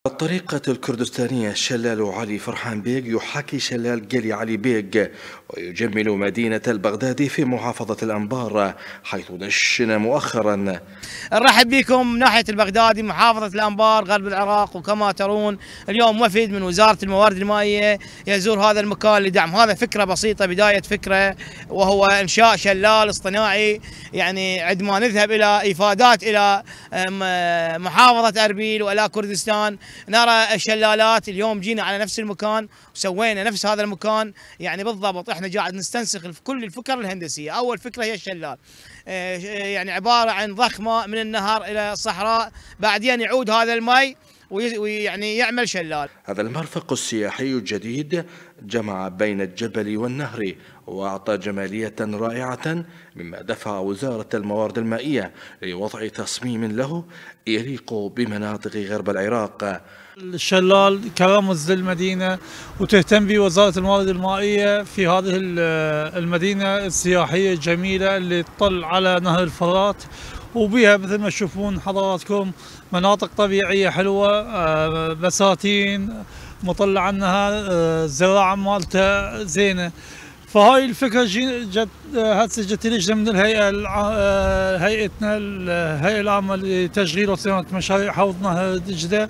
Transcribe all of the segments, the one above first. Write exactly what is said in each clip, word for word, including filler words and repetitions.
الطريقة الكردستانية شلال علي فرحان بيك يحاكي شلال قلي علي بيك ويجمل مدينة البغدادي في محافظة الأنبار حيث دشن مؤخرا. نرحب بكم من ناحية البغدادي محافظة الأنبار غرب العراق، وكما ترون اليوم وفد من وزارة الموارد المائية يزور هذا المكان لدعم هذا فكرة بسيطة، بداية فكرة وهو إنشاء شلال اصطناعي. يعني عندما نذهب إلى إفادات إلى محافظة أربيل وإلى كردستان نرى الشلالات، اليوم جينا على نفس المكان وسوينا نفس هذا المكان. يعني بالضبط احنا قاعد نستنسخ كل الفكر الهندسيه. اول فكره هي الشلال، يعني عباره عن ضخمه من النهر الى الصحراء، بعدين يعود هذا الماء ويعني يعمل شلال. هذا المرفق السياحي الجديد جمع بين الجبل والنهر وأعطى جمالية رائعة، مما دفع وزارة الموارد المائية لوضع تصميم له يليق بمناطق غرب العراق. الشلال كرمز للمدينة وتهتم به وزارة الموارد المائية في هذه المدينة السياحية الجميلة اللي تطل على نهر الفرات، وبها مثل ما تشوفون حضراتكم مناطق طبيعية حلوة، بساتين مطل على النهر، الزراعة مالته زينة. فهاي الفكرة جت هسه جت لجنة من الهيئة هيئتنا الهيئة العامة لتشغيل وصيانة مشاريع حوض نهر دجلة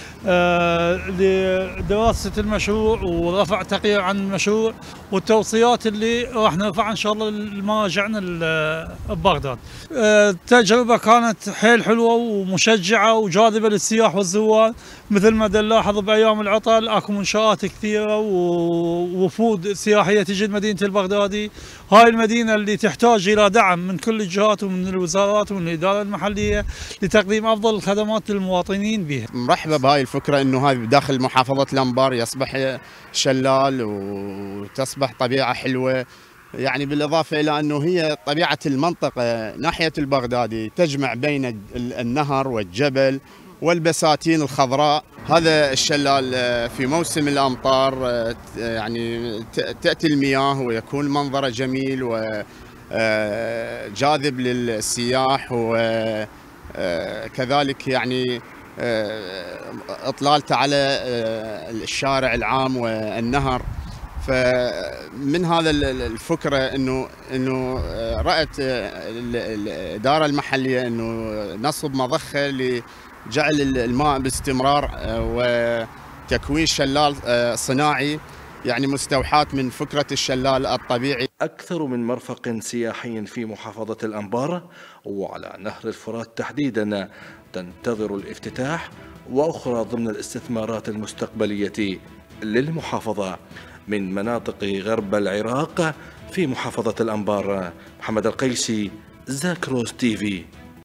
لدراسة المشروع ورفع تقرير عن المشروع والتوصيات اللي راح نرفعها ان شاء الله لمراجعنا ببغداد. التجربة كانت حيل حلوة ومشجعة وجاذبة للسياح والزوار، مثل ما نلاحظ بايام العطل اكو منشآت كثيرة ووفود سياحية تجي لمدينة البغدادي. هاي المدينة اللي تحتاج الى دعم من كل الجهات ومن الوزارات ومن الإدارة المحلية لتقديم افضل الخدمات للمواطنين بها. مرحبا بهاي الفكرة انه هاي داخل محافظة الأنبار يصبح شلال وتصبح طبيعة حلوة، يعني بالإضافة إلى أنه هي طبيعة المنطقة ناحية البغدادي تجمع بين النهر والجبل والبساتين الخضراء. هذا الشلال في موسم الأمطار يعني تأتي المياه ويكون منظره جميل وجاذب للسياح، وكذلك يعني اطلالته على الشارع العام والنهر. فمن هذا الفكره انه انه رأت الاداره المحليه انه نصب مضخه لجعل الماء باستمرار وتكوين شلال صناعي، يعني مستوحاة من فكرة الشلال الطبيعي. أكثر من مرفق سياحي في محافظة الأنبار وعلى نهر الفرات تحديدا تنتظر الافتتاح، وأخرى ضمن الاستثمارات المستقبلية للمحافظة من مناطق غرب العراق في محافظة الأنبار. محمد القيسي، زاكروس تي في.